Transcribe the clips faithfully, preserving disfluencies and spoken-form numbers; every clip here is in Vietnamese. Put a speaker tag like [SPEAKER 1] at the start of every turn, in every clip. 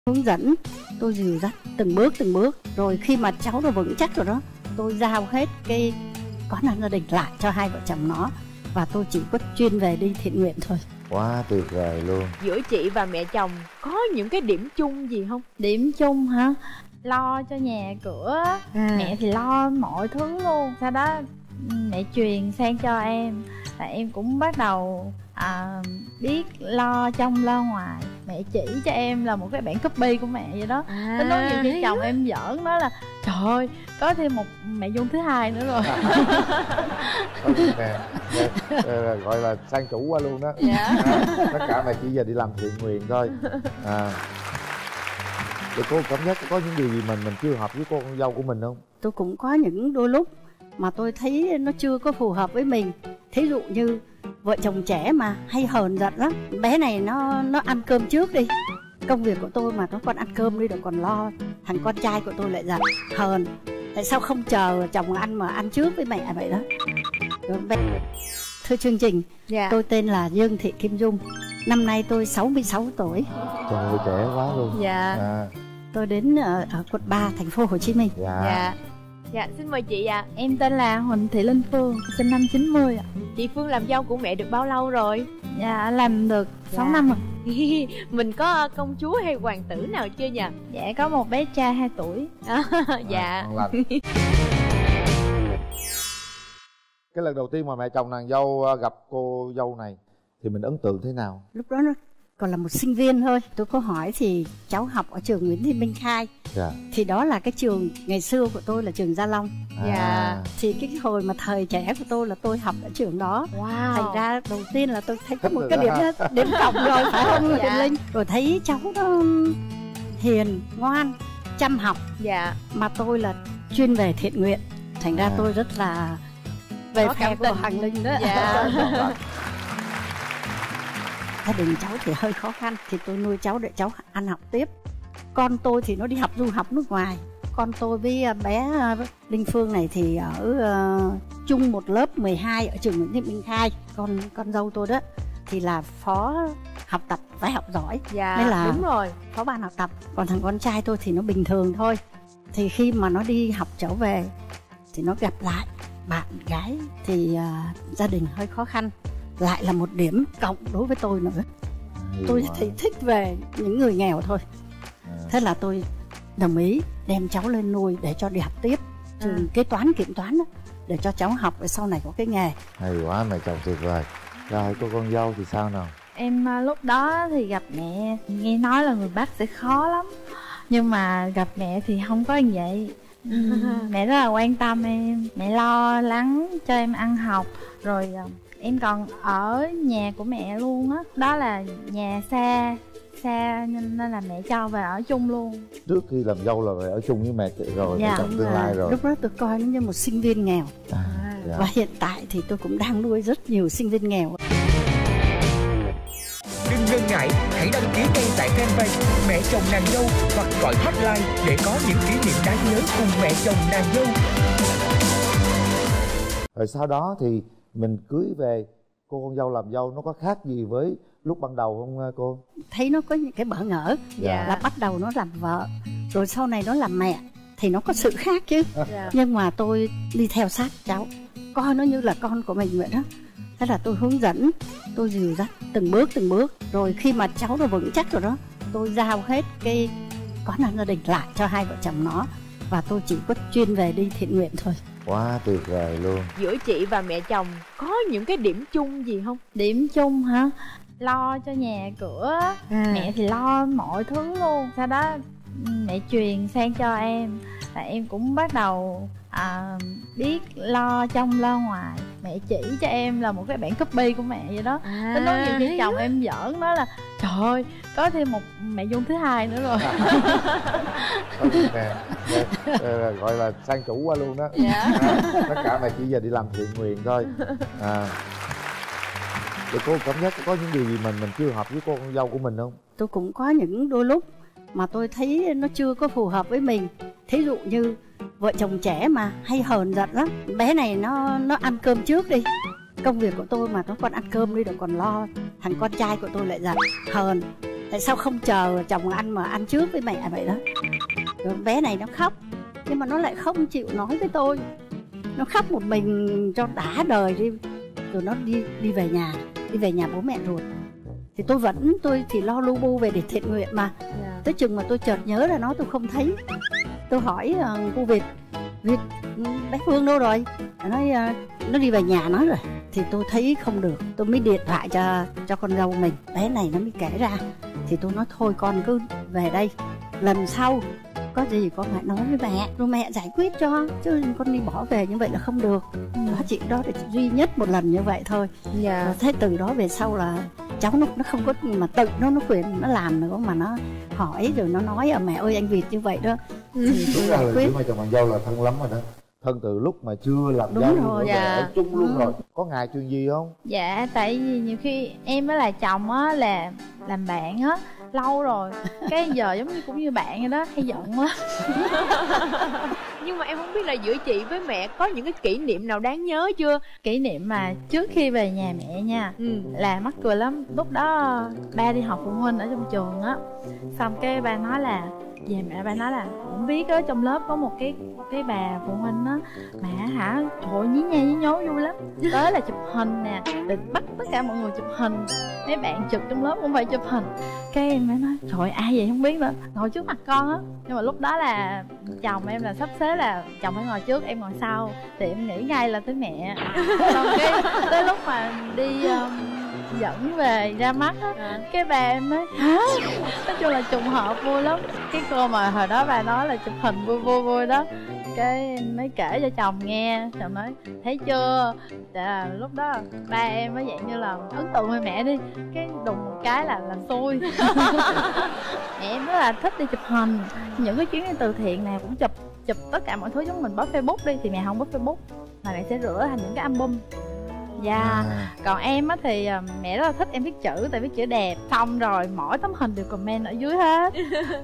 [SPEAKER 1] hướng dẫn, tôi dìu dắt từng bước từng bước. Rồi khi mà cháu nó vững chắc rồi đó, tôi giao hết cái quán ăn gia đình lại cho hai vợ chồng nó, và tôi chỉ có chuyên về đi thiện nguyện thôi.
[SPEAKER 2] Quá tuyệt vời luôn.
[SPEAKER 3] Giữa chị và mẹ chồng có những cái điểm chung gì không?
[SPEAKER 4] Điểm chung hả? Lo cho nhà cửa, à. Mẹ thì lo mọi thứ luôn. Sau đó mẹ truyền sang cho em, và em cũng bắt đầu à, biết lo trong lo ngoài. Mẹ chỉ cho em là một cái bản copy của mẹ vậy đó. à, Tới lúc nhiều khi chồng em giỡn đó là trời ơi, có thêm một mẹ Dung thứ hai nữa rồi.
[SPEAKER 2] Nè, nè, gọi là sang chủ qua luôn đó. Dạ. À, tất cả mẹ chỉ giờ đi làm thiện nguyện thôi. À, để cô cảm giác có những điều gì mình mình chưa hợp với cô con dâu của mình không?
[SPEAKER 1] Tôi cũng có những đôi lúc mà tôi thấy nó chưa có phù hợp với mình. Thí dụ như vợ chồng trẻ mà hay hờn giận lắm. Bé này nó nó ăn cơm trước đi, công việc của tôi mà nó còn ăn cơm đi rồi còn lo. Thằng con trai của tôi lại giận hờn, tại sao không chờ chồng ăn mà ăn trước với mẹ vậy đó. Rồi bé... Thưa chương trình, dạ. Tôi tên là Dương Thị Kim Dung. Năm nay tôi sáu mươi sáu tuổi.
[SPEAKER 2] Trời ơi, trẻ quá luôn.
[SPEAKER 3] Dạ.
[SPEAKER 2] À.
[SPEAKER 1] Tôi đến ở, ở quận ba, thành phố Hồ Chí Minh.
[SPEAKER 2] Dạ.
[SPEAKER 3] Dạ. Dạ, xin mời chị ạ. À.
[SPEAKER 4] Em tên là Huỳnh Thị Linh Phương, sinh năm chín mươi ạ.
[SPEAKER 3] Chị Phương làm dâu của mẹ được bao lâu rồi?
[SPEAKER 4] Dạ, làm được sáu năm rồi.
[SPEAKER 3] Mình có công chúa hay hoàng tử nào chưa nhỉ?
[SPEAKER 4] Dạ, có một bé trai hai tuổi.
[SPEAKER 3] À, dạ.
[SPEAKER 2] À, cái lần đầu tiên mà mẹ chồng nàng dâu gặp cô dâu này thì mình ấn tượng thế nào?
[SPEAKER 1] Lúc đó nó còn là một sinh viên thôi. Tôi có hỏi thì cháu học ở trường Nguyễn Thị Minh Khai. Dạ. Thì đó là cái trường ngày xưa của tôi là trường Gia Long.
[SPEAKER 3] Dạ.
[SPEAKER 1] À. Thì cái hồi mà thời trẻ của tôi là tôi học ở trường đó.
[SPEAKER 3] Wow.
[SPEAKER 1] Thành ra đầu tiên là tôi thấy có một cái điểm điểm cộng rồi, phải không? Dạ. Linh rồi thấy cháu nó hiền, ngoan, chăm học. Dạ. Mà tôi là chuyên về thiện nguyện. Thành ra à. tôi rất là về phe của Hoàng Linh đó. Dạ. Gia đình cháu thì hơi khó khăn, thì tôi nuôi cháu để cháu ăn học tiếp. Con tôi thì nó đi học du học nước ngoài. Con tôi với bé Linh Phương này thì ở uh, chung một lớp mười hai ở trường Nguyễn Thị Minh Khai. Con con dâu tôi đó thì là phó học tập phải học giỏi.
[SPEAKER 3] Dạ,
[SPEAKER 1] nên là
[SPEAKER 3] đúng rồi,
[SPEAKER 1] phó ban học tập. Còn thằng con trai tôi thì nó bình thường thôi. Thì khi mà nó đi học trở về thì nó gặp lại bạn gái thì uh, gia đình hơi khó khăn. Lại là một điểm cộng đối với tôi nữa. Hay tôi quá. Thì thích về những người nghèo thôi. À. Thế là tôi đồng ý đem cháu lên nuôi để cho đi học tiếp trường à. kế toán kiểm toán đó, để cho cháu học để sau này có cái nghề.
[SPEAKER 2] Hay quá, mẹ chồng tuyệt vời. Rồi cô con dâu thì sao nào?
[SPEAKER 4] Em lúc đó thì gặp mẹ, nghe nói là người Bắc sẽ khó lắm, nhưng mà gặp mẹ thì không có như vậy. Mẹ rất là quan tâm em, mẹ lo lắng cho em ăn học. Rồi em còn ở nhà của mẹ luôn á. Đó. đó là nhà xa xa nên là mẹ cho về ở chung luôn.
[SPEAKER 2] Trước khi làm dâu là về ở chung với mẹ rồi,
[SPEAKER 1] dạ,
[SPEAKER 2] mẹ chồng tương lai rồi.
[SPEAKER 1] Lúc đó tôi coi nó như một sinh viên nghèo. À, dạ. Và hiện tại thì tôi cũng đang nuôi rất nhiều sinh viên nghèo.
[SPEAKER 5] Đừng ngần ngại, hãy đăng ký ngay tại fanpage Mẹ Chồng Nàng Dâu hoặc gọi hotline để có những kỷ niệm đáng nhớ cùng mẹ chồng nàng dâu.
[SPEAKER 2] Rồi sau đó thì mình cưới về, cô con dâu làm dâu nó có khác gì với lúc ban đầu không cô?
[SPEAKER 1] Thấy nó có những cái bỡ ngỡ. Dạ. Là bắt đầu nó làm vợ, rồi sau này nó làm mẹ thì nó có sự khác chứ. Dạ. Nhưng mà tôi đi theo sát cháu, coi nó như là con của mình vậy đó. Thế là tôi hướng dẫn, tôi dìu dắt từng bước từng bước. Rồi khi mà cháu nó vững chắc rồi đó, tôi giao hết cái quán ăn gia đình lại cho hai vợ chồng nó, và tôi chỉ có chuyên về đi thiện nguyện thôi.
[SPEAKER 2] Quá tuyệt vời luôn.
[SPEAKER 3] Giữa chị và mẹ chồng có những cái điểm chung gì không?
[SPEAKER 4] Điểm chung hả? Lo cho nhà cửa, à. Mẹ thì lo mọi thứ luôn. Sau đó mẹ truyền sang cho em, và em cũng bắt đầu à, biết lo trong lo ngoài. Mẹ chỉ cho em là một cái bản copy của mẹ vậy đó. à, Tới lúc nhiều khi chồng quá. Em giỡn đó là trời ơi, có thêm một mẹ Dung thứ hai nữa rồi.
[SPEAKER 2] Nè, nè, gọi là sang chủ qua luôn đó. Dạ. À, tất cả mẹ chỉ giờ đi làm thiện nguyện thôi. À, để cô cảm giác có những điều gì mình mình chưa hợp với cô con dâu của mình không?
[SPEAKER 1] Tôi cũng có những đôi lúc mà tôi thấy nó chưa có phù hợp với mình. Thí dụ như vợ chồng trẻ mà hay hờn giận lắm. Bé này nó nó ăn cơm trước đi, công việc của tôi mà nó còn ăn cơm đi rồi còn lo. Thằng con trai của tôi lại giận hờn, tại sao không chờ chồng ăn mà ăn trước với mẹ vậy đó. Rồi bé này nó khóc, nhưng mà nó lại không chịu nói với tôi, nó khóc một mình cho đã đời đi, rồi nó đi đi về nhà, đi về nhà bố mẹ ruột. Thì tôi vẫn, tôi thì lo lu bu về để thiện nguyện mà. Yeah. Tới chừng mà tôi chợt nhớ ra nó, tôi không thấy. Tôi hỏi uh, cô Việt, Việt bé Phương đâu rồi? Nó nói uh, nó đi về nhà nó rồi. Thì tôi thấy không được, tôi mới điện thoại cho cho con dâu mình, bé này nó mới kể ra. Thì tôi nói thôi con cứ về đây, lần sau có gì con phải nói với mẹ, rồi mẹ giải quyết cho, chứ con đi bỏ về như vậy là không được. Ừ. Đó, chị đó là duy nhất một lần như vậy thôi. Yeah. Rồi thế từ đó về sau là cháu nó nó không có mà tự nó nó quyền nó làm nữa, mà nó hỏi rồi nó nói à, mẹ ơi anh Việt như vậy đó.
[SPEAKER 2] Ừ. Thì tôi giải quyết. Mà chồng bạn dâu là thân lắm rồi đó, thân từ lúc mà chưa làm
[SPEAKER 1] đúng
[SPEAKER 2] dâu
[SPEAKER 1] rồi, dạ.
[SPEAKER 2] Ở chung luôn. Ừ. Rồi có ngại chuyện gì không?
[SPEAKER 4] Dạ tại vì nhiều khi em với là chồng á là làm bạn á lâu rồi, cái giờ giống như cũng như bạn vậy đó, hay giận lắm.
[SPEAKER 3] Nhưng mà em không biết là giữa chị với mẹ có những cái kỷ niệm nào đáng nhớ chưa?
[SPEAKER 4] Kỷ niệm mà trước khi về nhà mẹ nha, ừ. là mắc cười lắm. Lúc đó ba đi học phụ huynh ở trong trường á, xong cái ba nói là về mẹ ba nói là không biết á, trong lớp có một cái cái bà phụ huynh á mà hả trời nhí nha nhí nhố vui lắm, tới là chụp hình nè, để bắt tất cả mọi người chụp hình, mấy bạn trực trong lớp cũng phải chụp hình. Cái em mới nói trời ai vậy không biết nữa, ngồi trước mặt con á. Nhưng mà lúc đó là chồng em là sắp xếp là chồng phải ngồi trước, em ngồi sau, thì em nghĩ ngay là tới mẹ. Xong cái tới lúc mà đi um, dẫn về ra mắt á, à. Cái bà em nói hả, nói chung là trùng hợp vui lắm. Cái cô mà hồi đó bà nói là chụp hình vui vui vui đó, cái mới kể cho chồng nghe, chồng nói thấy chưa, là lúc đó ba em mới dạng như là ấn tượng với mẹ đi, cái đùng một cái là làm xui. Mẹ em rất là thích đi chụp hình, những cái chuyến đi từ thiện này cũng chụp chụp tất cả mọi thứ. Giống mình post Facebook đi thì mẹ không post Facebook mà mẹ sẽ rửa thành những cái album. Dạ, yeah. À. Còn em á thì mẹ rất là thích em viết chữ, tại viết chữ đẹp. Xong rồi mỗi tấm hình đều comment ở dưới hết.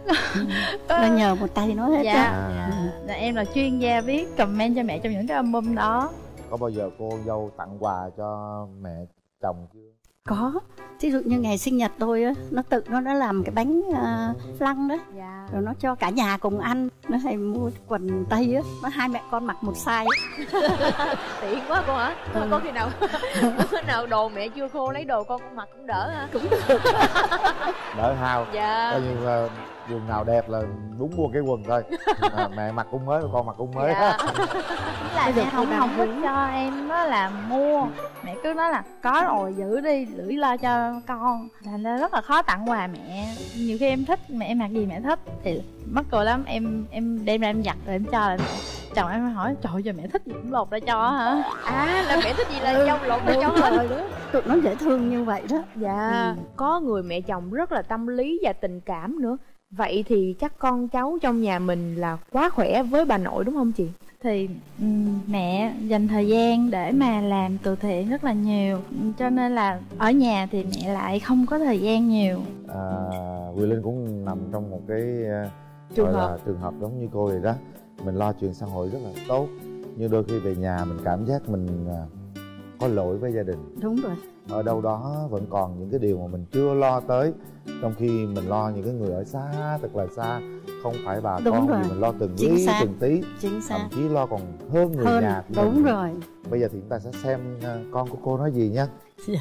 [SPEAKER 1] Nó nhờ một tay nói hết.
[SPEAKER 4] Dạ, yeah. À. Em là chuyên gia viết comment cho mẹ trong những cái album đó.
[SPEAKER 2] Có bao giờ cô dâu tặng quà cho mẹ chồng chưa?
[SPEAKER 1] Có. Ví dụ như ngày sinh nhật tôi á, nó tự nó đã làm cái bánh uh, flan đó. Yeah. Rồi nó cho cả nhà cùng ăn. Nó hay mua quần tây á, nó hai mẹ con mặc một size.
[SPEAKER 3] Tiện quá cô hả? Ừ. Có khi nào có nào đồ mẹ chưa khô lấy đồ con mặc cũng đỡ hả?
[SPEAKER 1] Cũng được.
[SPEAKER 2] Đỡ hao.
[SPEAKER 3] Dạ.
[SPEAKER 2] Coi như uh, quần nào đẹp là đúng mua cái quần thôi. À, mẹ mặc cũng mới, con mặc cũng mới.
[SPEAKER 4] Dạ. Là mẹ không không thích cho em đó là mua, mẹ cứ nói là có rồi giữ đi, lưỡi lo cho con. Thành ra rất là khó tặng quà mẹ. Nhiều khi em thích mẹ em mặc gì mẹ thích thì mắc cười lắm, em em đem ra em giặt rồi em cho lại mẹ. Chồng em hỏi trời giờ mẹ thích gì cũng lột ra cho hả?
[SPEAKER 3] À là mẹ thích gì là dâu lột ra cho
[SPEAKER 1] rồi đó. Tụi nó dễ thương như vậy đó.
[SPEAKER 3] Dạ. Ừ. Có người mẹ chồng rất là tâm lý và tình cảm nữa. Vậy thì chắc con cháu trong nhà mình là quá khỏe với bà nội đúng không chị?
[SPEAKER 4] Thì um, mẹ dành thời gian để mà làm từ thiện rất là nhiều, cho nên là ở nhà thì mẹ lại không có thời gian nhiều.
[SPEAKER 2] À, Quyền Linh cũng nằm trong một cái uh,
[SPEAKER 3] trường hợp
[SPEAKER 2] là trường hợp giống như cô vậy đó. Mình lo chuyện xã hội rất là tốt, nhưng đôi khi về nhà mình cảm giác mình uh, có lỗi với gia đình.
[SPEAKER 1] Đúng rồi.
[SPEAKER 2] Ở đâu đó vẫn còn những cái điều mà mình chưa lo tới, trong khi mình lo những cái người ở xa, thật là xa, không phải bà
[SPEAKER 1] đúng
[SPEAKER 2] con
[SPEAKER 1] rồi.
[SPEAKER 2] thì mình lo từng
[SPEAKER 1] chính
[SPEAKER 2] lý
[SPEAKER 1] xác.
[SPEAKER 2] từng tí,
[SPEAKER 1] chính xác.
[SPEAKER 2] thậm chí lo còn hơn người
[SPEAKER 1] hơn.
[SPEAKER 2] nhà
[SPEAKER 1] đúng
[SPEAKER 2] mình.
[SPEAKER 1] rồi.
[SPEAKER 2] Bây giờ thì chúng ta sẽ xem uh, con của cô nói gì nha.
[SPEAKER 1] Dạ.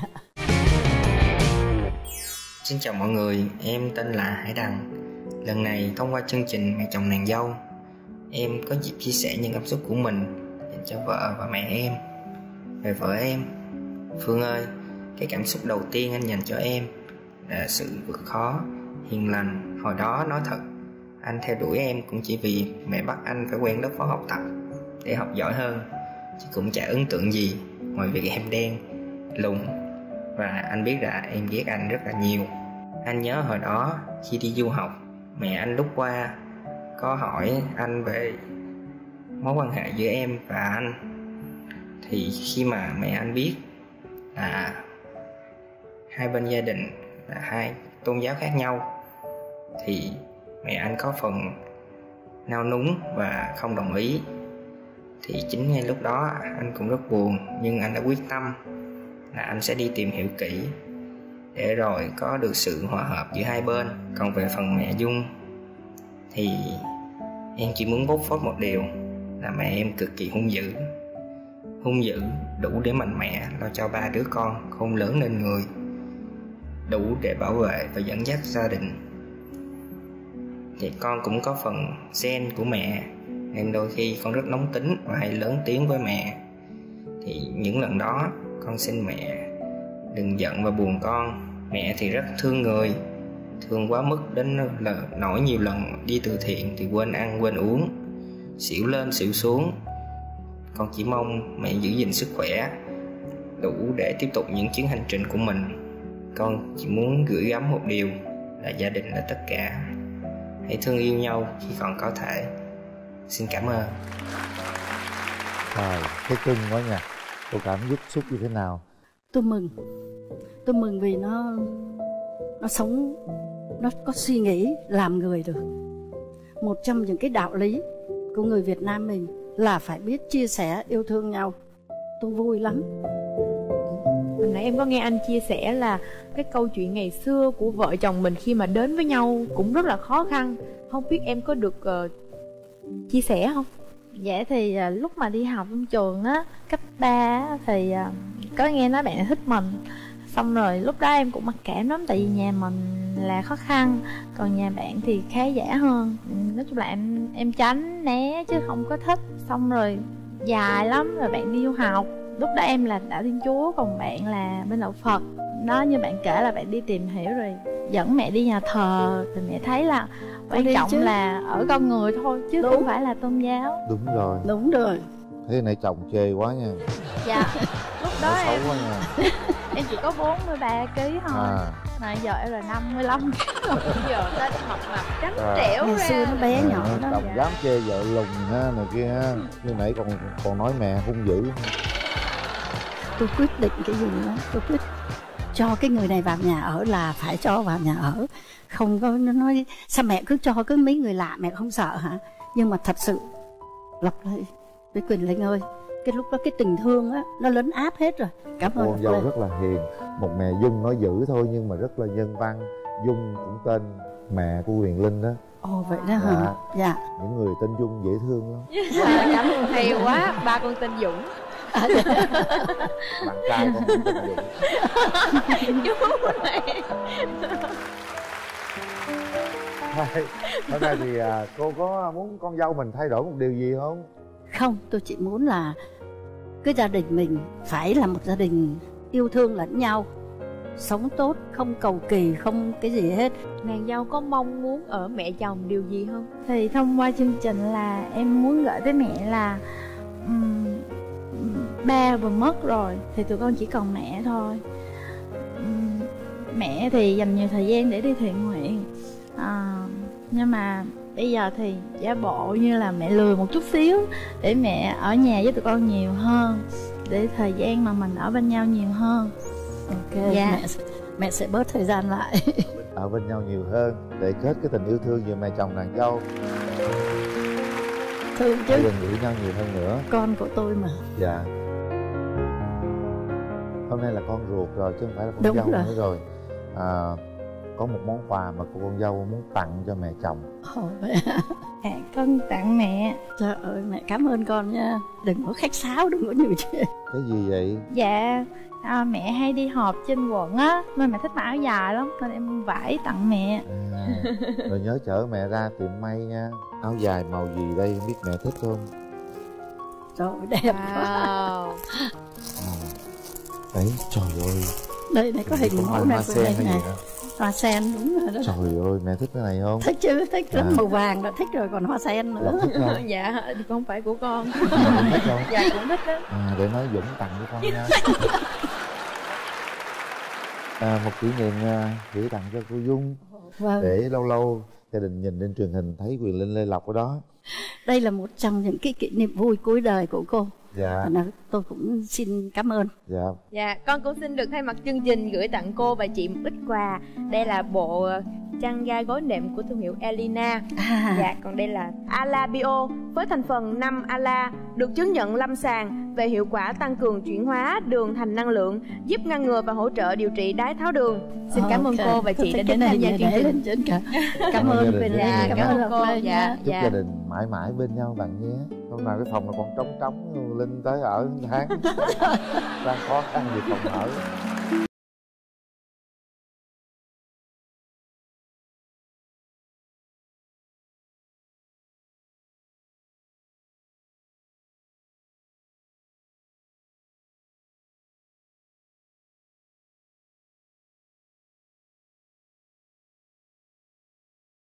[SPEAKER 6] Xin chào mọi người, em tên là Hải Đăng. Lần này thông qua chương trình Mẹ chồng nàng dâu, em có dịp chia sẻ những cảm xúc của mình dành cho vợ và mẹ em. Về vợ em, Phương ơi, cái cảm xúc đầu tiên anh dành cho em là sự vượt khó, hiền lành. Hồi đó nói thật, anh theo đuổi em cũng chỉ vì mẹ bắt anh phải quen lớp phó học tập để học giỏi hơn, chứ cũng chả ấn tượng gì ngoài việc em đen, lùn và anh biết là em ghét anh rất là nhiều. Anh nhớ hồi đó khi đi du học, mẹ anh lúc qua có hỏi anh về mối quan hệ giữa em và anh. Thì khi mà mẹ anh biết là hai bên gia đình là hai tôn giáo khác nhau, thì mẹ anh có phần nao núng và không đồng ý. Thì chính ngay lúc đó anh cũng rất buồn, nhưng anh đã quyết tâm là anh sẽ đi tìm hiểu kỹ để rồi có được sự hòa hợp giữa hai bên. Còn về phần mẹ Dung thì em chỉ muốn bốc phốt một điều là mẹ em cực kỳ hung dữ. Hung dữ đủ để mạnh mẽ lo cho ba đứa con khôn lớn lên người, đủ để bảo vệ và dẫn dắt gia đình. Thì con cũng có phần gen của mẹ, nên đôi khi con rất nóng tính và hay lớn tiếng với mẹ. Thì những lần đó con xin mẹ đừng giận và buồn con. Mẹ thì rất thương người, thương quá mức đến là nỗi nhiều lần đi từ thiện thì quên ăn quên uống, xỉu lên xỉu xuống. Con chỉ mong mẹ giữ gìn sức khỏe đủ để tiếp tục những chuyến hành trình của mình. Con chỉ muốn gửi gắm một điều là gia đình là tất cả. Hãy thương yêu nhau khi còn có thể. Xin cảm ơn.
[SPEAKER 2] Trời, thấy cưng quá nha. Cô cảm xúc xúc như thế nào?
[SPEAKER 1] Tôi mừng. Tôi mừng vì nó Nó sống, nó có suy nghĩ làm người được. Một trong những cái đạo lý của người Việt Nam mình là phải biết chia sẻ, yêu thương nhau. Tôi vui lắm.
[SPEAKER 3] Hồi nãy em có nghe anh chia sẻ là cái câu chuyện ngày xưa của vợ chồng mình khi mà đến với nhau cũng rất là khó khăn. Không biết em có được uh, chia sẻ không?
[SPEAKER 4] Dạ thì uh, lúc mà đi học trong trường á, cấp ba thì uh, có nghe nói bạn thích mình. Xong rồi lúc đó em cũng mặc cảm lắm, tại vì nhà mình là khó khăn, còn nhà bạn thì khá giả hơn. Nói chung là em em tránh né chứ không có thích. Xong rồi dài lắm rồi bạn đi du học. Lúc đó em là đạo Thiên Chúa, còn bạn là bên đạo Phật. Đó, như bạn kể là bạn đi tìm hiểu rồi dẫn mẹ đi nhà thờ, thì mẹ thấy là quan trọng chứ. Là ở con người thôi chứ đúng. Không phải là tôn giáo.
[SPEAKER 2] Đúng rồi.
[SPEAKER 1] Đúng rồi.
[SPEAKER 2] Thế này chồng chê quá nha.
[SPEAKER 4] Dạ. Lúc đó
[SPEAKER 2] Nó
[SPEAKER 4] em
[SPEAKER 2] xấu quá nha.
[SPEAKER 4] Em chỉ có bốn mươi ba ký thôi à. Mà giờ em là năm mươi lăm ký rồi.
[SPEAKER 3] Giờ ta mập mập trắng
[SPEAKER 2] à.
[SPEAKER 3] trẻo
[SPEAKER 1] ra. Xưa nó bé à, nhỏ đó.
[SPEAKER 2] Chồng dám chê vợ lùn ha, này kia ha. Như nãy còn còn nói mẹ hung dữ.
[SPEAKER 1] Tôi quyết định cái gì đó, tôi quyết cho cái người này vào nhà ở là phải cho vào nhà ở. Không có nó nói sao mẹ cứ cho cứ mấy người lạ mẹ không sợ hả? Nhưng mà thật sự Lộc ơi, với Quỳnh Linh ơi, cái lúc đó cái tình thương á nó lấn áp hết rồi. Cảm ơn.
[SPEAKER 2] Con dâu rất là hiền. Một mẹ Dung nói dữ thôi nhưng mà rất là nhân văn. Dung cũng tên mẹ của Huyền Linh đó.
[SPEAKER 1] Ồ vậy đó hả?
[SPEAKER 2] Dạ.
[SPEAKER 1] Dạ.
[SPEAKER 2] Những người tên Dung dễ thương lắm.
[SPEAKER 3] Dạ, cảm ơn. Hay quá. Ba con tên Dũng.
[SPEAKER 2] Bạn trai con cũng tên Dũng.
[SPEAKER 3] Chú này.
[SPEAKER 2] Hôm nay thì cô có muốn con dâu mình thay đổi một điều gì không?
[SPEAKER 1] Không, tôi chỉ muốn là cái gia đình mình phải là một gia đình yêu thương lẫn nhau, sống tốt, không cầu kỳ, không cái gì hết.
[SPEAKER 3] Nàng dâu có mong muốn ở mẹ chồng điều gì không?
[SPEAKER 4] Thì thông qua chương trình là em muốn gửi tới mẹ là um, ba vừa mất rồi thì tụi con chỉ còn mẹ thôi. um, Mẹ thì dành nhiều thời gian để đi thiện nguyện, à, nhưng mà bây giờ thì giả bộ như là mẹ lười một chút xíu để mẹ ở nhà với tụi con nhiều hơn, để thời gian mà mình ở bên nhau nhiều hơn.
[SPEAKER 1] Ok, dạ. mẹ, mẹ sẽ bớt thời gian lại.
[SPEAKER 2] Ở bên nhau nhiều hơn để kết cái tình yêu thương giữa mẹ chồng nàng dâu.
[SPEAKER 1] Thương chứ.
[SPEAKER 2] Đừng nghĩ nhau nhiều hơn nữa.
[SPEAKER 1] Con của tôi mà.
[SPEAKER 2] Dạ. Hôm nay là con ruột rồi chứ không phải là con
[SPEAKER 1] đúng
[SPEAKER 2] dâu
[SPEAKER 1] rồi.
[SPEAKER 2] nữa rồi. À, có một món quà mà cô con dâu muốn tặng cho mẹ chồng.
[SPEAKER 1] Ồ vậy à?
[SPEAKER 4] À, con tặng mẹ.
[SPEAKER 1] Trời ơi mẹ cảm ơn con nha. Đừng có khách sáo, đừng có nhiều chuyện.
[SPEAKER 2] Cái gì vậy?
[SPEAKER 4] Dạ à, mẹ hay đi họp trên quận á, nên mẹ thích mặc áo dài lắm nên em mua vải tặng mẹ.
[SPEAKER 2] À, rồi nhớ chở mẹ ra tiệm may nha. Áo dài màu gì đây không biết mẹ thích không?
[SPEAKER 1] Trời đẹp
[SPEAKER 3] wow.
[SPEAKER 1] quá.
[SPEAKER 2] À, đấy trời ơi.
[SPEAKER 1] Đây này có hình mẫu này của đây này. Hoa sen đúng rồi đó.
[SPEAKER 2] Trời ơi mẹ thích cái này không?
[SPEAKER 1] Thích chứ, thích lắm. À. Màu vàng là thích rồi, còn hoa sen nữa.
[SPEAKER 2] Lộc thích không?
[SPEAKER 3] Dạ không phải của con.
[SPEAKER 2] À, thích không?
[SPEAKER 3] Dạ cũng thích đó.
[SPEAKER 2] À, để nói Dũng tặng cho con nha. À, một kỷ niệm gửi tặng cho cô Dung.
[SPEAKER 1] Vâng.
[SPEAKER 2] Để lâu lâu gia đình nhìn lên truyền hình thấy Quyền Linh Lê Lộc ở đó.
[SPEAKER 1] Đây là một trong những cái kỷ niệm vui cuối đời của cô.
[SPEAKER 2] Dạ.
[SPEAKER 1] Và tôi cũng xin cảm ơn.
[SPEAKER 2] Dạ.
[SPEAKER 3] Dạ, con cũng xin được thay mặt chương trình gửi tặng cô và chị một ít quà. Đây là bộ chăn ga gối nệm của thương hiệu Elina. À. Dạ, còn đây là Ala Bio với thành phần năm Ala, được chứng nhận lâm sàng về hiệu quả tăng cường chuyển hóa đường thành năng lượng, giúp ngăn ngừa và hỗ trợ điều trị đái tháo đường. Xin cảm ơn okay. cô và chị đã đến tham gia chương trình.
[SPEAKER 1] Trên cả. Cảm ơn Quỳnh,
[SPEAKER 3] dạ, cảm ơn cô. Dạ,
[SPEAKER 2] chúc
[SPEAKER 3] dạ.
[SPEAKER 2] gia đình mãi mãi bên nhau bạn nhé. Hôm nào cái phòng này còn trống trống, Linh tới ở tháng đang khó khăn vì phòng ở.